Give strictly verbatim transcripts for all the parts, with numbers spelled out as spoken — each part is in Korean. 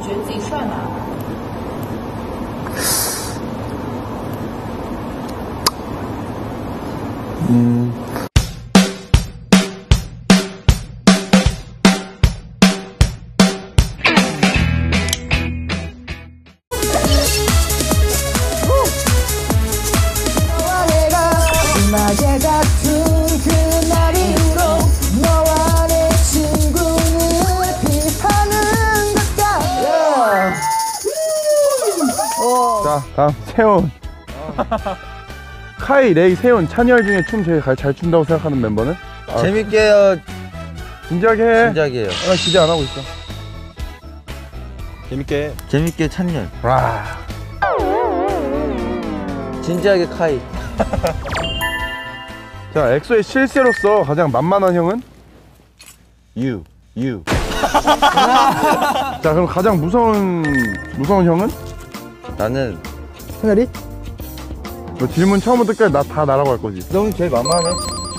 觉得自己帅吗？ 음. 너와 내가 낮에 다툰 그날 이후로 너와 내 친구는 피하는 것 같아. 자, 다음 세훈. 카이, 레이, 세훈, 찬열 중에 춤 제일 잘 춘다고 생각하는 멤버는? 아, 재밌게요. 진지하게 해. 진지하게요. 나 기대 안 하고 있어. 재밌게. 재밌게 찬열. 와. 진지하게 카이. 자, 엑소의 실세로서 가장 만만한 형은? 유. 유. 자, 그럼 가장 무서운 무서운 형은? 나는 찬열이? 너 질문 처음부터 끝까지 나 다 나라고 할 거지? 너는 제일 만만해.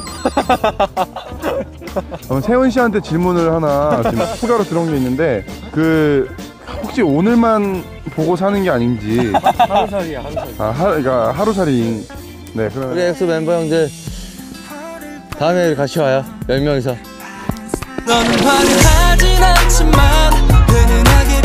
그럼 세훈 씨한테 질문을 하나 지금 추가로 들어온 게 있는데, 그 혹시 오늘만 보고 사는 게 아닌지. 하루살이야, 하루살이. 아, 하, 그러니까 하루살이. 네, 그러면 우리 엑소 멤버 형들 다음에 같이 와요. 열 명이서. 넌 화려하진 않지만 은은하게